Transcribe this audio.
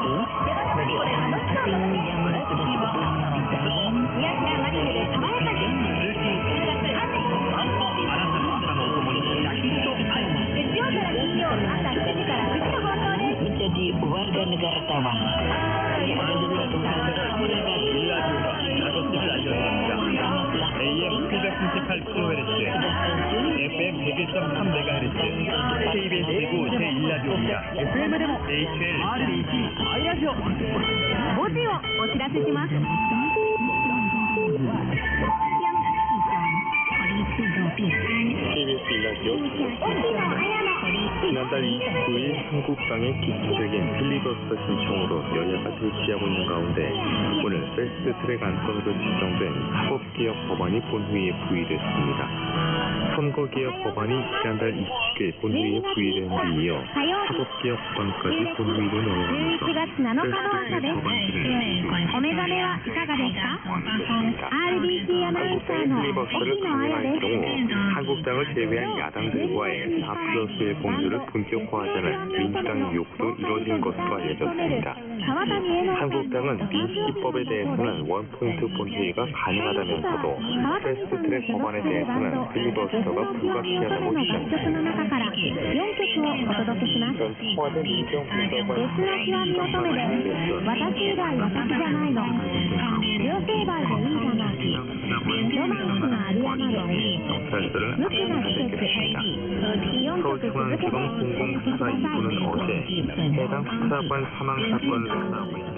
menjadi warga negara Taiwan. AM 998kHz, FM 101.3MHz, KBS 대구 제1라디오입니다. FM でも HL RBC 아이라디오. 文字をお知らせします。 KBS 일라디오 지난달 29일 한국당의 기초적인 필리버스터 신청으로 여야가 대치하고 있는 가운데 오늘 패스트트랙 안건으로 지정된 사법개혁 법안이 본회의에 부의됐습니다. 선거개혁 법안이 지난달 27일 본회의에 부의된 뒤 이어 사법개혁 법안까지 본회의로 넘어가면서 패스트트랙 법안들을 お目覚めはいかがですか? RBC 아나운서の 필리버스터를 강행할 경우 한국당을 제외한 야당들과의 4+1 공조를 본격화하자는 민주당 요구도 이뤄진 것으로 알려졌습니다. 한국당은 민식이법에 대해서는 원포인트 본회의가 가능하다면서도 패스트트랙 법안에 대해서는 필리버스터가 불가피하다고 주장했습니다. 청와대 민정수석은 경찰들을 압수수색했습니다. 서울중앙지검 공공수사 2부는 어제 해당 수사관 사망 사건을 수사하고 있는